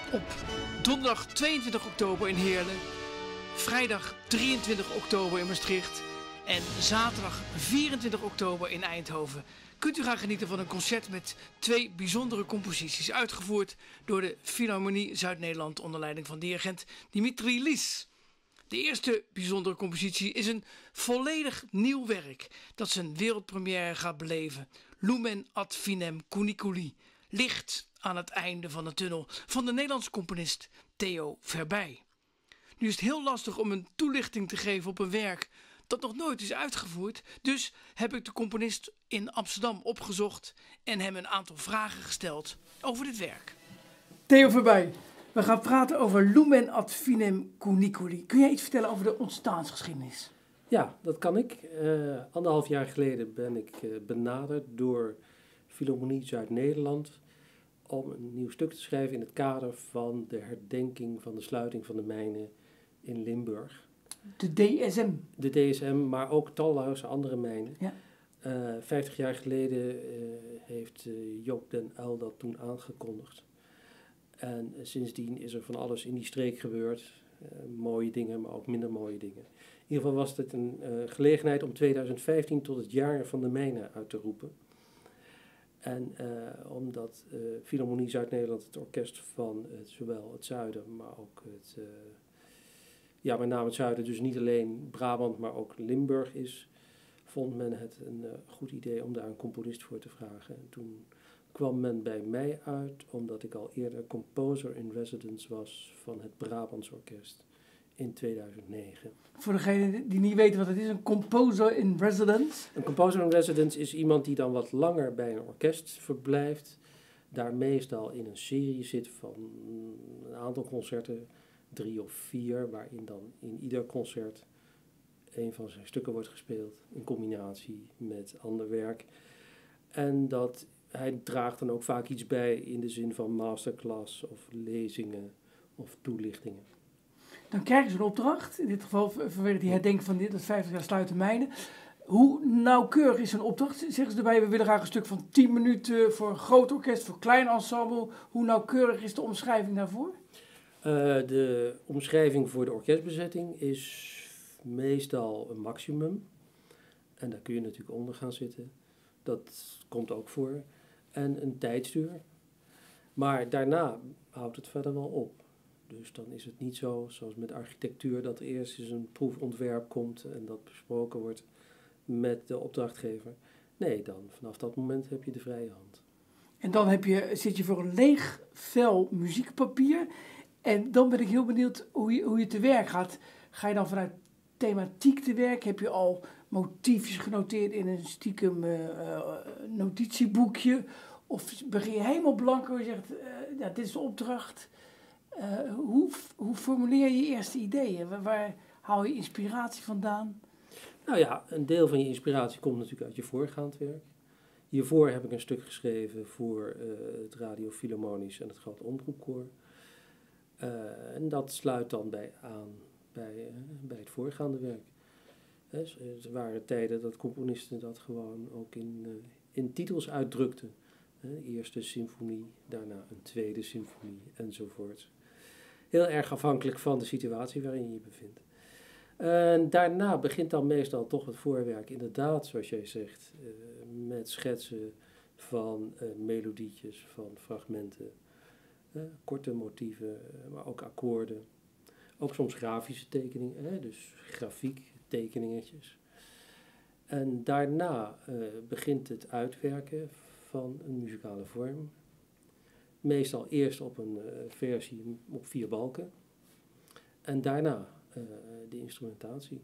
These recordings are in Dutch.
Op donderdag 22 oktober in Heerlen, vrijdag 23 oktober in Maastricht en zaterdag 24 oktober in Eindhoven kunt u gaan genieten van een concert met 2 bijzondere composities, uitgevoerd door de Philharmonie Zuid-Nederland onder leiding van dirigent Dimitri Lis. De eerste bijzondere compositie is een volledig nieuw werk dat zijn wereldpremière gaat beleven. Lumen ad finem cuniculi, licht aan het einde van de tunnel, van de Nederlandse componist Theo Verbij. Nu is het heel lastig om een toelichting te geven op een werk dat nog nooit is uitgevoerd, dus heb ik de componist in Amsterdam opgezocht en hem een aantal vragen gesteld over dit werk. Theo Verbij, we gaan praten over Lumen ad finem cuniculi. Kun jij iets vertellen over de ontstaansgeschiedenis? Ja, dat kan ik. 1,5 jaar geleden ben ik benaderd door Philharmonie Zuid-Nederland om een nieuw stuk te schrijven in het kader van de herdenking van de sluiting van de mijnen in Limburg. De DSM. De DSM, maar ook talloze andere mijnen. Ja. 50 jaar geleden heeft Joop den Uyl dat toen aangekondigd. En sindsdien is er van alles in die streek gebeurd. Mooie dingen, maar ook minder mooie dingen. In ieder geval was het een gelegenheid om 2015 tot het jaar van de mijnen uit te roepen. En omdat Philharmonie Zuid-Nederland, het orkest van zowel het zuiden, maar ook met name het zuiden, dus niet alleen Brabant, maar ook Limburg is, vond men het een goed idee om daar een componist voor te vragen. En toen kwam men bij mij uit, omdat ik al eerder composer in residence was van het Brabants Orkest in 2009. Voor degenen die niet weten wat het is, een composer in residence? Een composer in residence is iemand die dan wat langer bij een orkest verblijft, daar meestal in een serie zit van een aantal concerten, 3 of 4, waarin dan in ieder concert een van zijn stukken wordt gespeeld in combinatie met ander werk. En dat hij draagt dan ook vaak iets bij in de zin van masterclass of lezingen of toelichtingen. Dan krijgen ze een opdracht, in dit geval vanwege die herdenking van dat 50 jaar sluiten mijnen. Hoe nauwkeurig is een opdracht? Zeggen ze erbij, we willen graag een stuk van 10 minuten voor een groot orkest, voor klein ensemble. Hoe nauwkeurig is de omschrijving daarvoor? De omschrijving voor de orkestbezetting is meestal een maximum. En daar kun je natuurlijk onder gaan zitten. Dat komt ook voor. En een tijdstuur. Maar daarna houdt het verder wel op. Dus dan is het niet zo, zoals met architectuur, dat er eerst eens een proefontwerp komt en dat besproken wordt met de opdrachtgever. Nee, dan vanaf dat moment heb je de vrije hand. En dan zit je voor een leeg vel muziekpapier. En dan ben ik heel benieuwd hoe je te werk gaat. Ga je dan vanuit thematiek te werk? Heb je al motiefjes genoteerd in een stiekem notitieboekje? Of begin je helemaal blanco en je zegt, dit is de opdracht. Hoe formuleer je eerste ideeën? Waar haal je inspiratie vandaan? Nou ja, een deel van je inspiratie komt natuurlijk uit je voorgaand werk. Hiervoor heb ik een stuk geschreven voor het Radio Philharmonisch en het Groot Omroepkoor. En dat sluit dan aan bij het voorgaande werk. Er waren tijden dat componisten dat gewoon ook in titels uitdrukten. Eerste symfonie, daarna een tweede symfonie enzovoort. Heel erg afhankelijk van de situatie waarin je je bevindt. En daarna begint dan meestal toch het voorwerk, inderdaad, zoals jij zegt, met schetsen van melodietjes, van fragmenten, korte motieven, maar ook akkoorden. Ook soms grafische tekeningen, dus grafiek, tekeningetjes. En daarna begint het uitwerken van een muzikale vorm. Meestal eerst op een versie op 4 balken. En daarna de instrumentatie.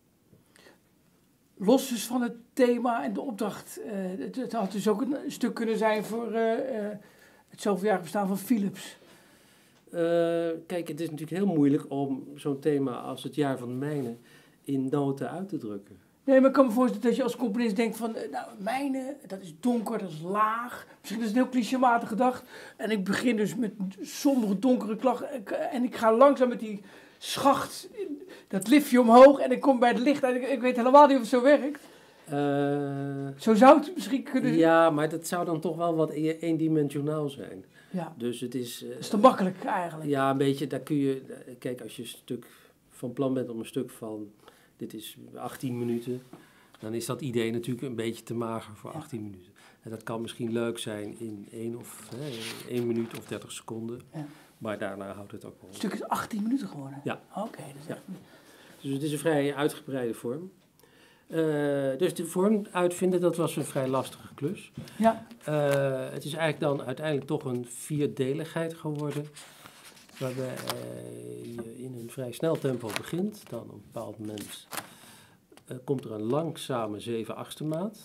Los dus van het thema en de opdracht. Het had dus ook een stuk kunnen zijn voor het zoveeljarig bestaan van Philips. Kijk, het is natuurlijk heel moeilijk om zo'n thema als het jaar van de mijnen in noten uit te drukken. Nee, maar ik kan me voorstellen dat je als componist denkt van, mijnen, dat is donker, dat is laag. Misschien is het een heel clichématig gedacht. En ik begin dus met sombere, donkere klachten. En ik ga langzaam met die schacht, dat liftje omhoog. En ik kom bij het licht uit. Ik weet helemaal niet of het zo werkt. Zo zou het misschien kunnen... Ja, maar dat zou dan toch wel wat eendimensionaal zijn. Ja. Dus het is... Dat is te makkelijk eigenlijk. Ja, een beetje, daar kun je... Kijk, als je een stuk van plan bent om een stuk van... Dit is 18 minuten. Dan is dat idee natuurlijk een beetje te mager voor 18 minuten. En dat kan misschien leuk zijn in 1 minuut of 30 seconden. Ja. Maar daarna houdt het ook wel. Het stuk is 18 minuten geworden? Ja. Oké. Dat is Dus het is een vrij uitgebreide vorm. Dus de vorm uitvinden, dat was een vrij lastige klus. Ja. Het is eigenlijk dan uiteindelijk toch een vierdeligheid geworden. Waarbij je in een vrij snel tempo begint. Dan op een bepaald moment komt er een langzame 7/8 maat.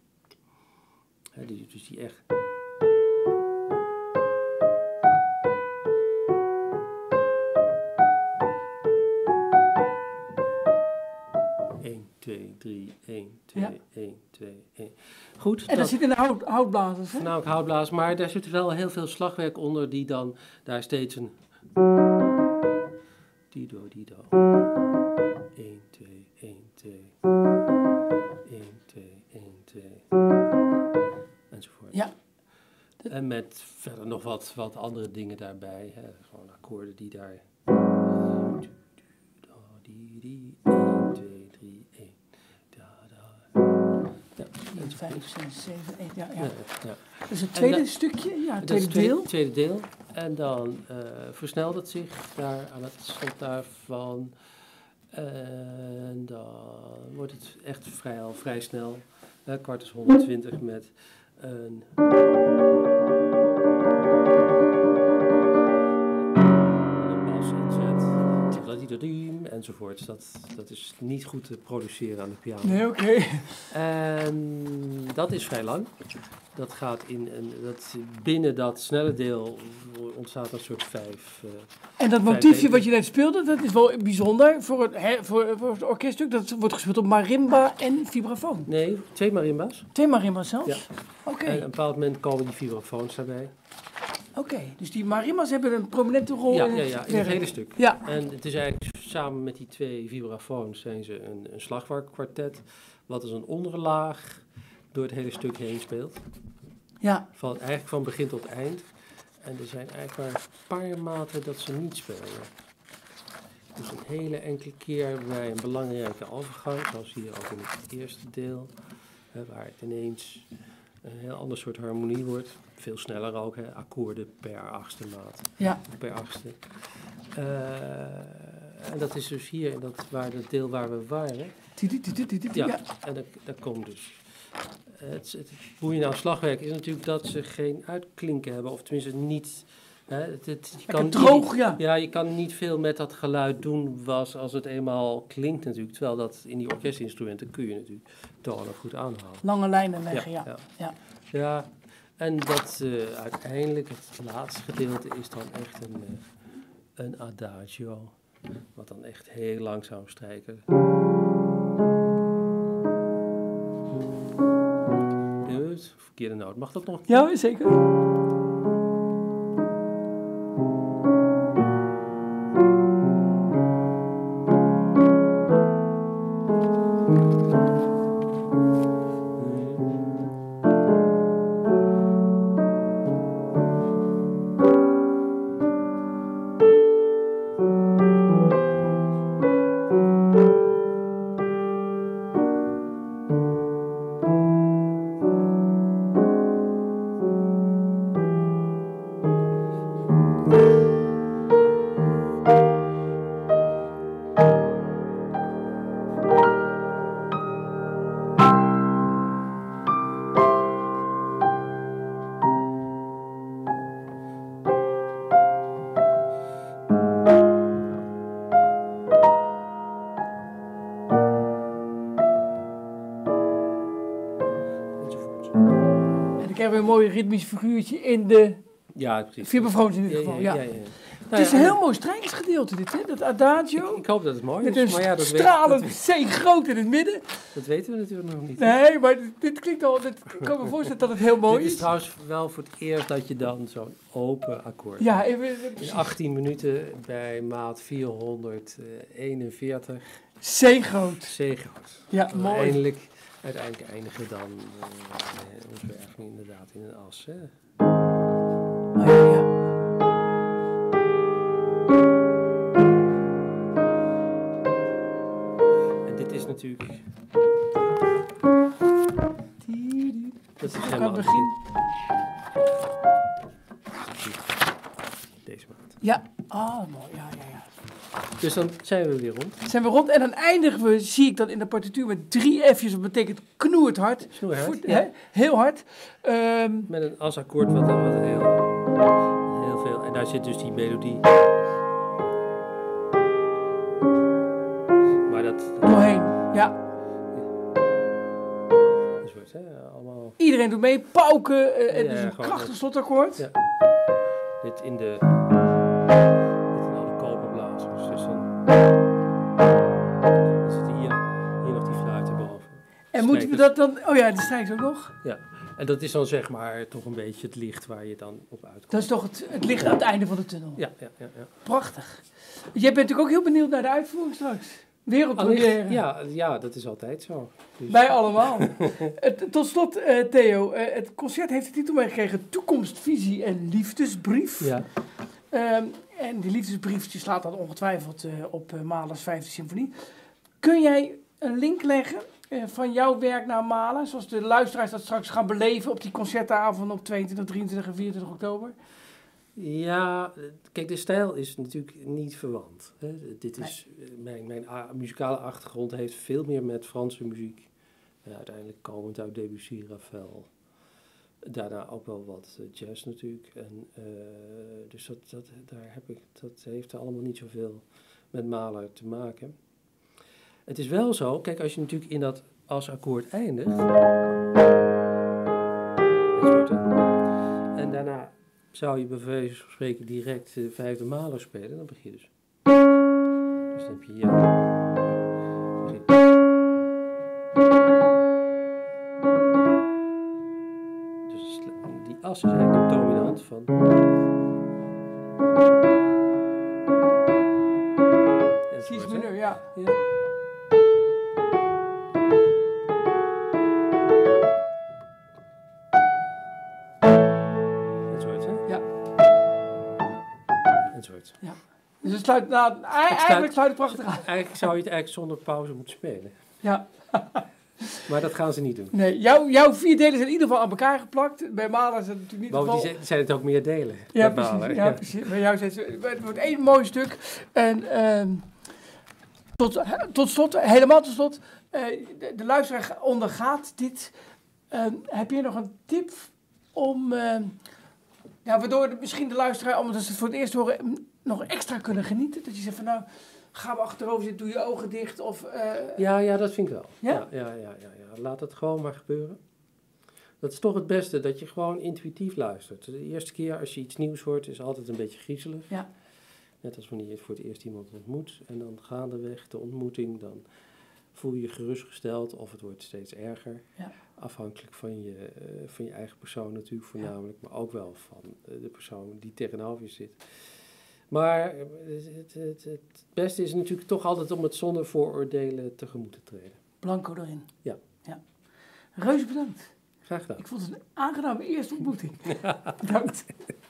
Dus die echt... Ja. 1, 2, 1. Goed. En dat zit in de houtblazers, hè? Nou, houtblaas, maar daar zit wel heel veel slagwerk onder die dan daar steeds een... Dido. 1, 2, 1, 2. 1, 2, 1, 2. Enzovoort. Ja. En met verder nog wat andere dingen daarbij. Hè. Gewoon akkoorden die daar... 1, 2, 3, 1. Ja, 5, 6, 7, 8, ja. Ja. Dat is het tweede stukje, ja, het tweede deel. Het tweede deel. En dan versnelt het zich daar aan het slot daarvan. En dan wordt het echt vrij snel. Kwart is 120 met een... enzovoort. Dat is niet goed te produceren aan de piano. Nee, oké. En dat is vrij lang. Dat gaat binnen dat snelle deel ontstaat een soort 5. En dat motiefje wat je net speelde, dat is wel bijzonder voor het orkeststuk. Dat wordt gespeeld op marimba en vibrafoon. Nee, 2 marimba's. 2 marimba's zelfs? Ja. Oké. En op een bepaald moment komen die vibrafoons daarbij. Oké, dus die marimbas hebben een prominente rol in het hele stuk. Ja. En het is eigenlijk samen met die 2 vibrafoons zijn ze een slagwerkkwartet, wat als een onderlaag door het hele stuk heen speelt. Ja. Eigenlijk van begin tot eind. En er zijn eigenlijk maar een paar maten dat ze niet spelen. Dus een hele enkele keer bij een belangrijke overgang, zoals hier ook in het eerste deel, waar het ineens een heel ander soort harmonie wordt. Veel sneller ook, akkoorden per 8e maat. Ja. Per 8e. En dat is dus hier, dat deel waar we waren. Ja, en dat komt dus. Het boeiende aan slagwerk is natuurlijk dat ze geen uitklinken hebben, of tenminste niet... je kan droog, je kan niet veel met dat geluid doen als het eenmaal klinkt natuurlijk. Terwijl dat in die orkestinstrumenten kun je natuurlijk tonen goed aanhouden. Lange lijnen leggen, ja. En dat uiteindelijk, het laatste gedeelte, is dan echt een adagio. Wat dan echt heel langzaam strijken. Verkeerde noot. Mag dat nog? Ja, zeker. Een mooi ritmisch figuurtje in de vibrafoons in dit geval. Ja. Het is een heel mooi strijkersgedeelte dit, hè? Dat adagio. Ik hoop dat het mooi is. Met een stralend C groot in het midden. Dat weten we natuurlijk nog niet. Nee, maar dit klinkt al... Ik kan me voorstellen dat het heel mooi is. Dit is trouwens wel voor het eerst dat je dan zo'n open akkoord hebt. In 18 minuten bij maat 441. C groot. C groot. Ja, mooi. uiteindelijk eindigen dan onze berging inderdaad in een as. Hè. Oh, ja. En dit is natuurlijk... Dat is Ook aan helemaal het begin. Deze maand. Ja, mooi. Ja. Dus dan zijn we weer rond. Zijn we rond en dan eindigen we, zie ik dan in de partituur met 3 F'jes. Dat betekent knoerd hard. Snoeihard, Hè? Heel hard. Met een asakkoord wat heel veel... En daar zit dus die melodie. Maar dat... Doorheen, ja. Dat wordt allemaal... Iedereen doet mee. Pauken. Het is een gewoon krachtig slotakkoord. Ja. Dit in alle koperblazers. Dus dan zit hier nog die fluit erboven. En moeten we dat dan... Oh ja, die strijkt ook nog. Ja. En dat is dan zeg maar toch een beetje het licht waar je dan op uitkomt. Dat is toch het licht aan het einde van de tunnel. Ja. Prachtig. Jij bent natuurlijk ook heel benieuwd naar de uitvoering straks. Wereldpremière. Ja, dat is altijd zo. Dus... Wij allemaal. Tot slot, Theo. Het concert heeft de titel meegekregen Toekomst, Visie en Liefdesbrief. Ja. En die liefdesbrief die slaat dan ongetwijfeld op Mahlers 5e symfonie. Kun jij een link leggen van jouw werk naar Mahler, zoals de luisteraars dat straks gaan beleven op die concertavond op 22, 23 en 24 oktober? Ja, kijk, de stijl is natuurlijk niet verwant. Hè. Dit is, mijn muzikale achtergrond heeft veel meer met Franse muziek. Uiteindelijk komend uit Debussy, Ravel. Daarna ook wel wat jazz natuurlijk. En, dus dat heeft er allemaal niet zoveel met Mahler te maken. Het is wel zo, kijk, als je natuurlijk in dat asakkoord eindigt. En daarna zou je bij wijze van spreken direct de 5e Mahler spelen, dan begin je dus. Dus dan heb je hier. Dus die as is eigenlijk dominant van. Cis mineur, ja. Ja. Dus het sluit, eigenlijk sluit het prachtig aan. Eigenlijk zou je het eigenlijk zonder pauze moeten spelen. Ja. Maar dat gaan ze niet doen. Nee, jouw 4 delen zijn in ieder geval aan elkaar geplakt. Bij Mahler is het natuurlijk niet het geval. Bovendien zijn het ook meer delen. Ja, precies. Ja, precies. Bij jou zijn het wordt 1 mooi stuk. En tot slot, helemaal tot slot, de luisteraar ondergaat dit. Heb je nog een tip om... waardoor misschien de luisteraar, omdat ze het voor het eerst horen, nog extra kunnen genieten. Dat je zegt van ga maar achterover zitten, doe je ogen dicht. Of, Ja, dat vind ik wel. Ja? Ja. Laat het gewoon maar gebeuren. Dat is toch het beste, dat je gewoon intuïtief luistert. De eerste keer als je iets nieuws hoort, is altijd een beetje griezelig. Ja. Net als wanneer je voor het eerst iemand ontmoet. En dan gaandeweg de ontmoeting, dan voel je je gerustgesteld of het wordt steeds erger. Ja. Afhankelijk van je eigen persoon natuurlijk voornamelijk, maar ook wel van de persoon die tegenover je zit. Maar het beste is natuurlijk toch altijd om het zonder vooroordelen tegemoet te treden. Blanco erin. Ja. Reuze bedankt. Graag gedaan. Ik vond het een aangename eerste ontmoeting. Bedankt.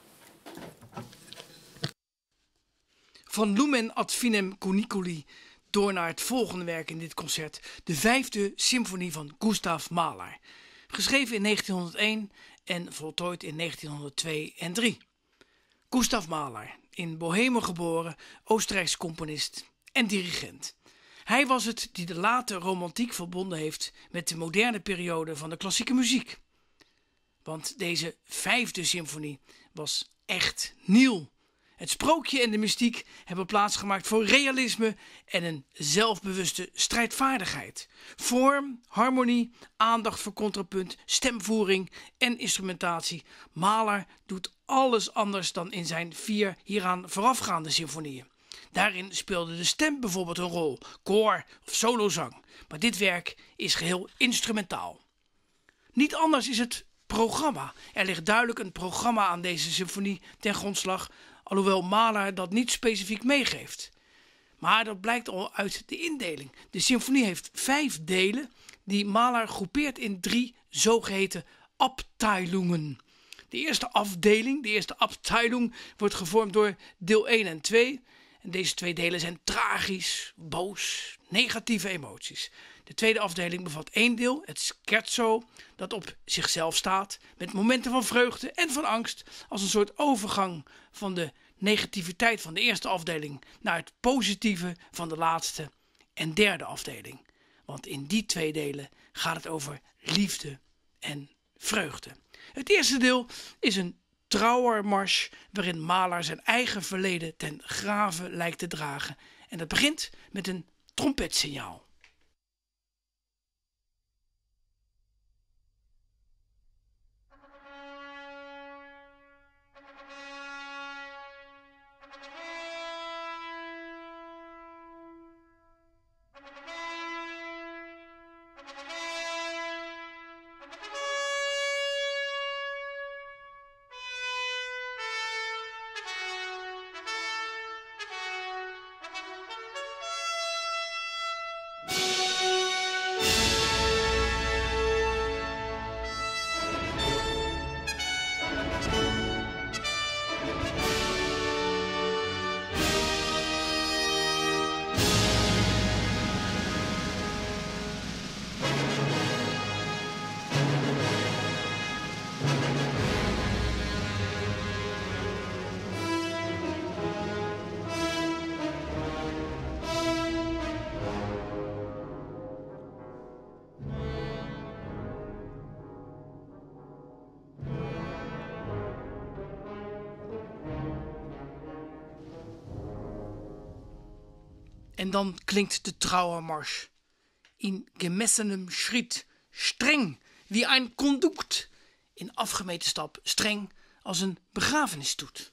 Van Lumen ad finem cuniculi door naar het volgende werk in dit concert. De 5e symfonie van Gustav Mahler. Geschreven in 1901 en voltooid in 1902 en 3. Gustav Mahler, in Bohemen geboren, Oostenrijks componist en dirigent. Hij was het die de late romantiek verbonden heeft met de moderne periode van de klassieke muziek. Want deze 5e symfonie was echt nieuw. Het sprookje en de mystiek hebben plaatsgemaakt voor realisme en een zelfbewuste strijdvaardigheid. Vorm, harmonie, aandacht voor contrapunt, stemvoering en instrumentatie. Mahler doet alles anders dan in zijn 4 hieraan voorafgaande symfonieën. Daarin speelde de stem bijvoorbeeld een rol, koor of solozang. Maar dit werk is geheel instrumentaal. Niet anders is het programma. Er ligt duidelijk een programma aan deze symfonie ten grondslag, alhoewel Mahler dat niet specifiek meegeeft. Maar dat blijkt al uit de indeling. De symfonie heeft 5 delen die Mahler groepeert in 3 zogeheten Abteilungen. De eerste afdeling, de eerste Abteilung, wordt gevormd door deel 1 en 2. En deze 2 delen zijn tragisch, boos, negatieve emoties. De tweede afdeling bevat 1 deel, het scherzo, dat op zichzelf staat, met momenten van vreugde en van angst, als een soort overgang van de negativiteit van de eerste afdeling naar het positieve van de laatste en derde afdeling. Want in die 2 delen gaat het over liefde en vreugde. Het eerste deel is een Trauermarsch waarin Mahler zijn eigen verleden ten grave lijkt te dragen. En dat begint met een trompetsignaal. En dan klinkt de Trauermarsch. In gemessenem Schritt, streng, wie ein Kondukt. In afgemeten stap, streng als een begrafenisstoet.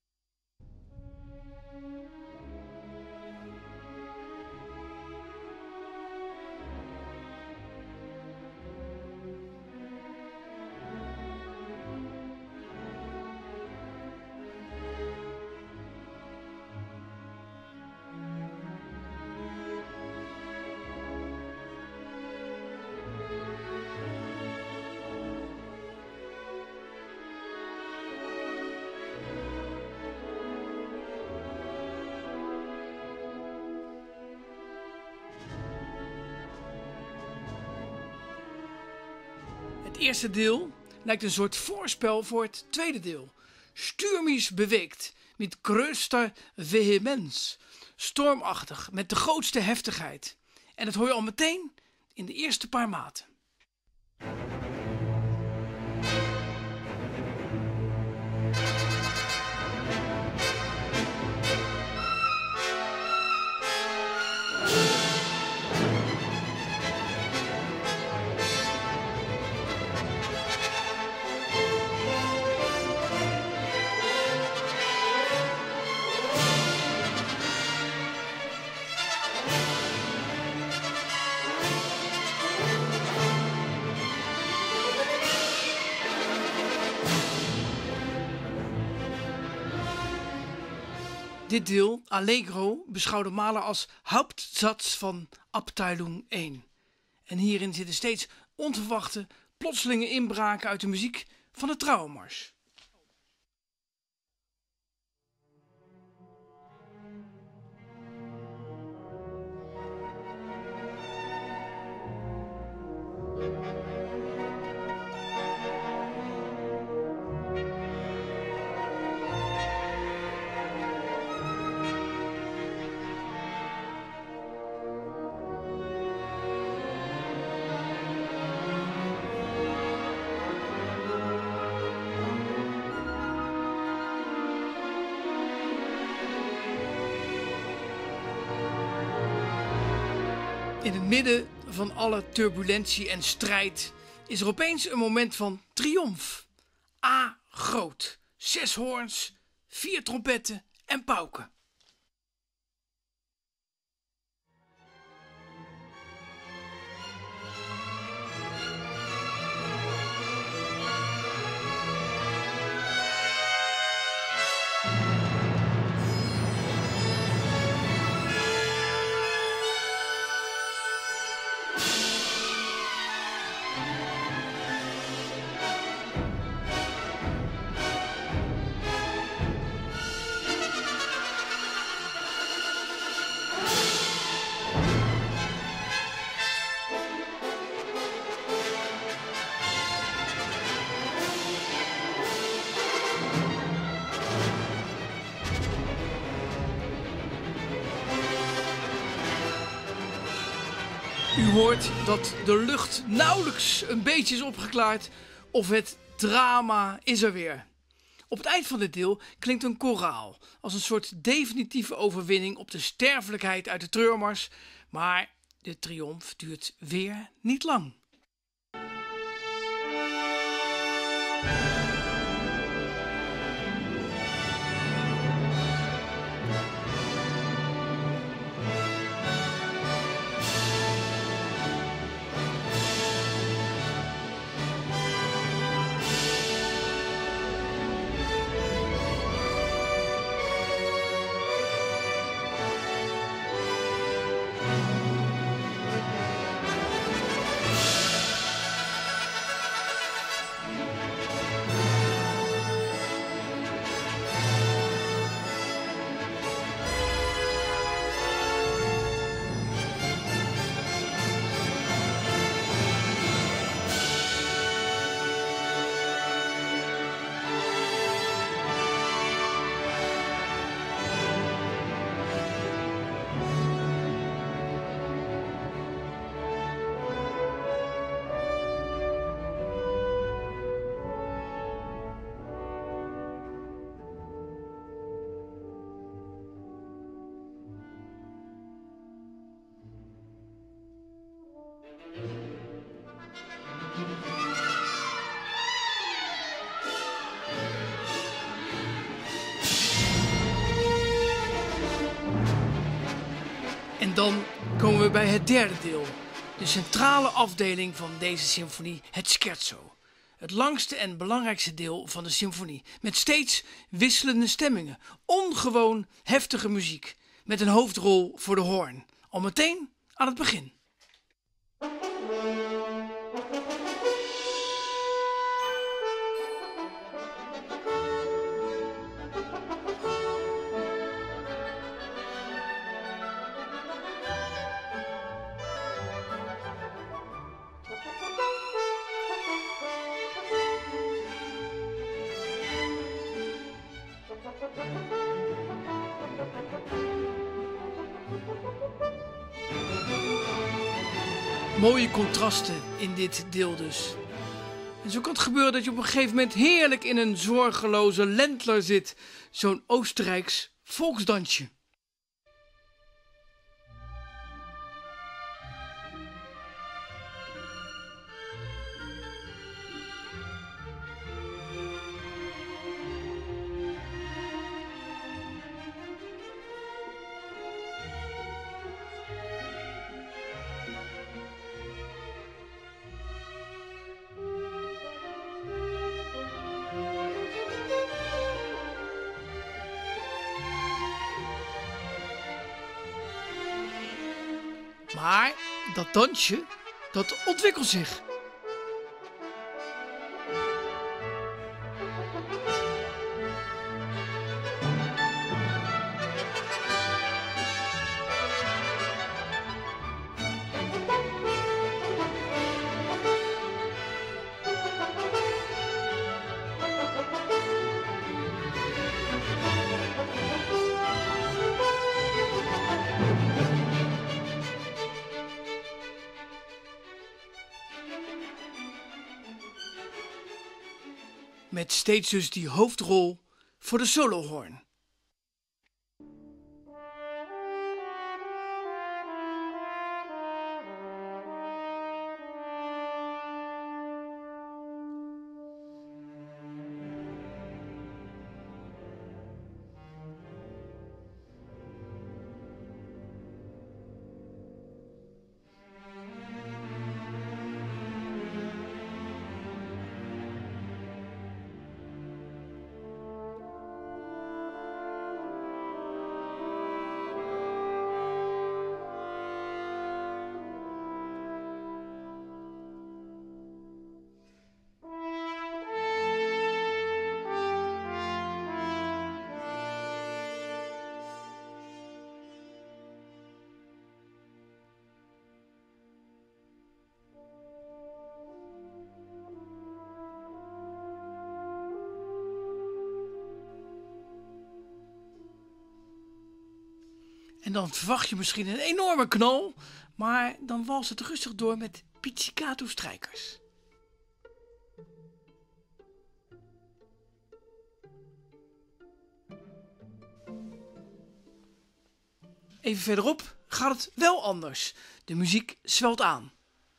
Het eerste deel lijkt een soort voorspel voor het tweede deel. Stürmisch beweegt, met größter Vehemenz. Stormachtig, met de grootste heftigheid. En dat hoor je al meteen in de eerste paar maten. Dit deel, Allegro, beschouwde Mahler als Hauptsatz van Abteilung 1. En hierin zitten steeds onverwachte, plotselinge inbraken uit de muziek van de Trauermarsch. In het midden van alle turbulentie en strijd is er opeens een moment van triomf. A groot, 6 hoorns, 4 trompetten en pauken. U hoort dat de lucht nauwelijks een beetje is opgeklaard of het drama is er weer. Op het eind van dit deel klinkt een koraal als een soort definitieve overwinning op de sterfelijkheid uit de treurmars, maar de triomf duurt weer niet lang. En dan komen we bij het derde deel, de centrale afdeling van deze symfonie, het scherzo. Het langste en belangrijkste deel van de symfonie, met steeds wisselende stemmingen, ongewoon heftige muziek, met een hoofdrol voor de hoorn, al meteen aan het begin. Mooie contrasten in dit deel dus. En zo kan het gebeuren dat je op een gegeven moment heerlijk in een zorgeloze Ländler zit. Zo'n Oostenrijks volksdansje. Maar dat dansje, dat ontwikkelt zich. Met steeds dus die hoofdrol voor de solohoorn. En dan verwacht je misschien een enorme knal, Maar dan wals het rustig door met pizzicato strijkers. Even verderop gaat het wel anders. De muziek zwelt aan.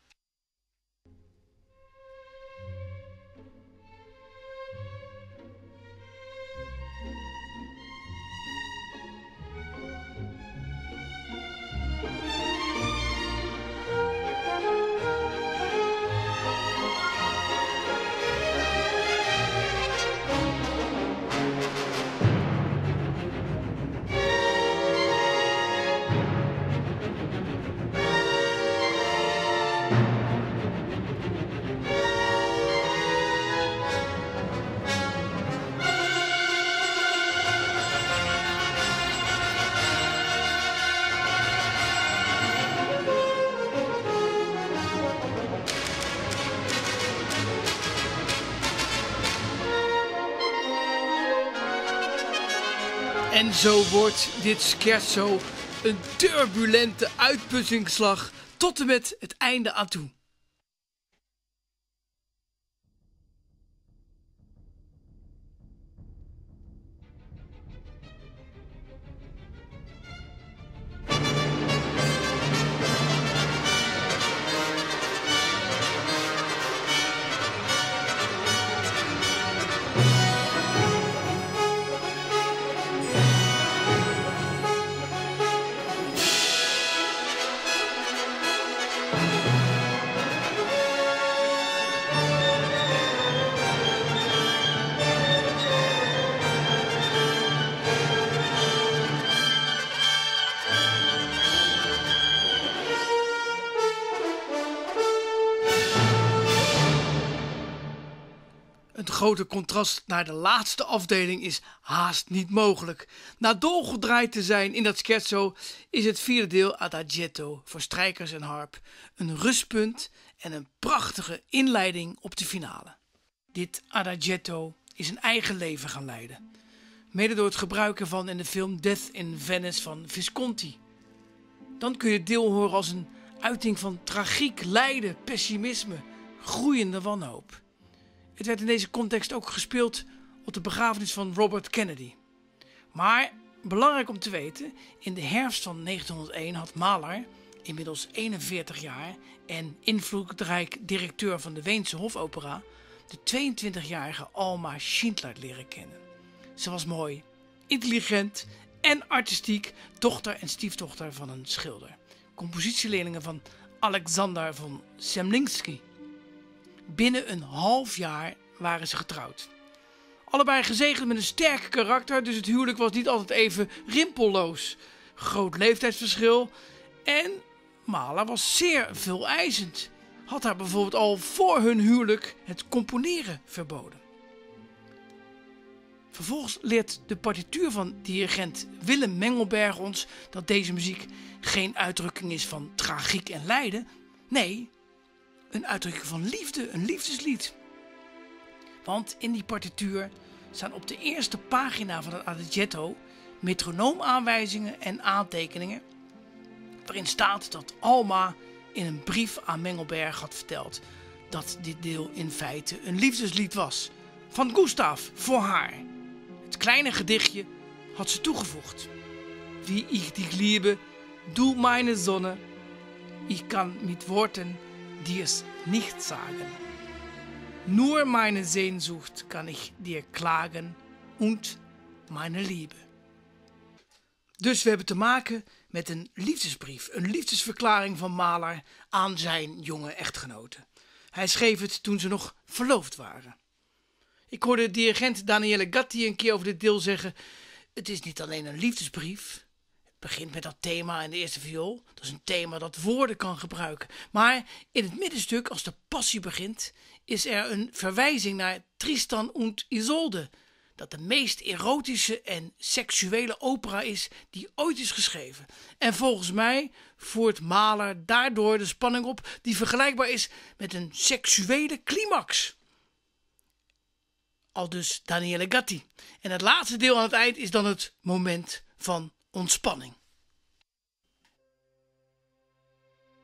En zo wordt dit scherzo een turbulente uitputtingsslag tot en met het einde aan toe. Het grote contrast naar de laatste afdeling is haast niet mogelijk. Na dolgedraaid te zijn in dat scherzo is het vierde deel Adagietto voor strijkers en harp een rustpunt en een prachtige inleiding op de finale. Dit Adagietto is een eigen leven gaan leiden. Mede door het gebruik ervan in de film Death in Venice van Visconti. Dan kun je het deel horen als een uiting van tragiek, lijden, pessimisme, groeiende wanhoop. Het werd in deze context ook gespeeld op de begrafenis van Robert Kennedy. Maar, belangrijk om te weten, in de herfst van 1901 had Mahler, inmiddels 41 jaar en invloedrijk directeur van de Weense Hofopera, de 22-jarige Alma Schindler leren kennen. Ze was mooi, intelligent en artistiek, dochter en stiefdochter van een schilder. Compositieleerlingen van Alexander von Semlinsky. Binnen een half jaar waren ze getrouwd. Allebei gezegend met een sterk karakter, dus het huwelijk was niet altijd even rimpelloos. Groot leeftijdsverschil en Mahler was zeer veeleisend. Had haar bijvoorbeeld al voor hun huwelijk het componeren verboden. Vervolgens leert de partituur van dirigent Willem Mengelberg ons dat deze muziek geen uitdrukking is van tragiek en lijden. Nee, een uitdrukking van liefde, een liefdeslied. Want in die partituur staan op de eerste pagina van het Adagietto metronoomaanwijzingen en aantekeningen, waarin staat dat Alma in een brief aan Mengelberg had verteld dat dit deel in feite een liefdeslied was van Gustav voor haar. Het kleine gedichtje had ze toegevoegd. Wie ich dich liebe, du meine Sonne, ich kann mit Worten dir's nicht sagen. Nur meine Sehnsucht kann ich dir klagen und meine Liebe. Dus we hebben te maken met een liefdesbrief, een liefdesverklaring van Mahler aan zijn jonge echtgenote. Hij schreef het toen ze nog verloofd waren. Ik hoorde dirigent Daniele Gatti een keer over dit deel zeggen: het is niet alleen een liefdesbrief. Het begint met dat thema in de eerste viool. Dat is een thema dat woorden kan gebruiken. Maar in het middenstuk, als de passie begint, is er een verwijzing naar Tristan und Isolde, dat de meest erotische en seksuele opera is die ooit is geschreven. En volgens mij voert Mahler daardoor de spanning op die vergelijkbaar is met een seksuele climax. Aldus Daniele Gatti. En het laatste deel aan het eind is dan het moment van ontspanning.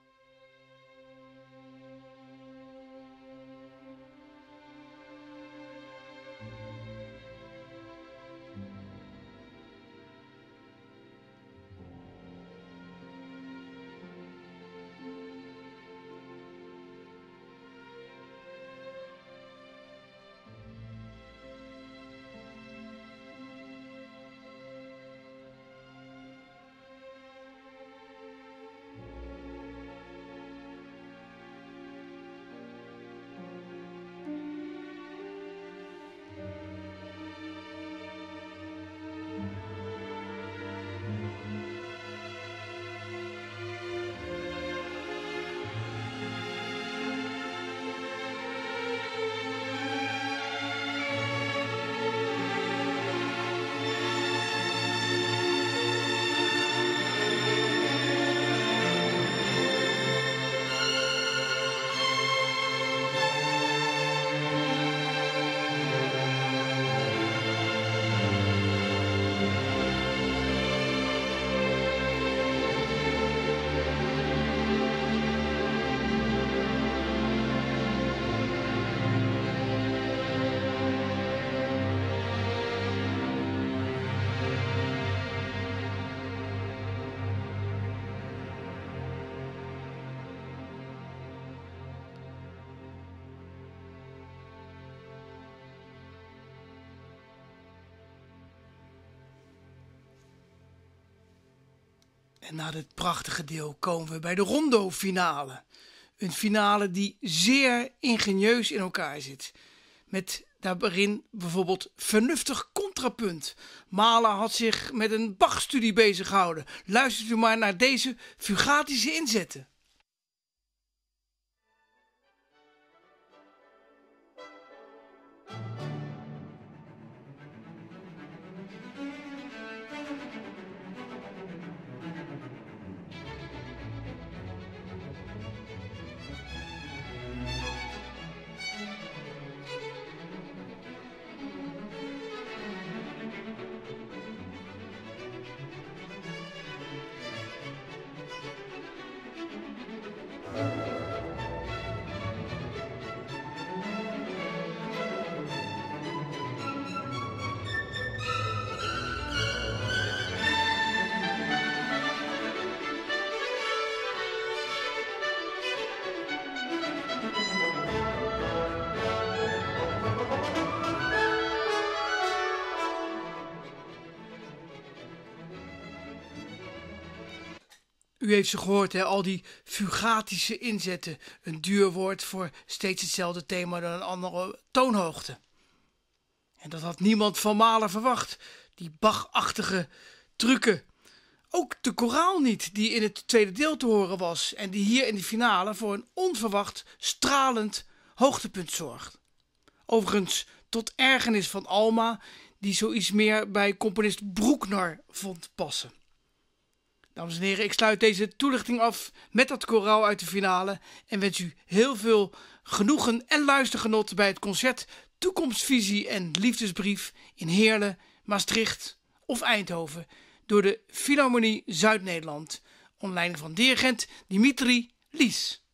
En na dit prachtige deel komen we bij de rondo-finale. Een finale die zeer ingenieus in elkaar zit. Met daarin bijvoorbeeld vernuftig contrapunt. Mahler had zich met een Bach-studie bezig gehouden. Luistert u maar naar deze fugatische inzetten. U heeft ze gehoord, hè? Al die fugatische inzetten. Een duur woord voor steeds hetzelfde thema dan een andere toonhoogte. En dat had niemand van Mahler verwacht. Die Bach-achtige trucken. Ook de koraal niet, die in het tweede deel te horen was. En die hier in de finale voor een onverwacht stralend hoogtepunt zorgt. Overigens tot ergernis van Alma, die zoiets meer bij componist Bruckner vond passen. Dames en heren, ik sluit deze toelichting af met dat koraal uit de finale en wens u heel veel genoegen en luistergenot bij het concert Toekomstvisie en Liefdesbrief in Heerlen, Maastricht of Eindhoven door de Philharmonie Zuid-Nederland onder leiding van dirigent Dimitri Lies.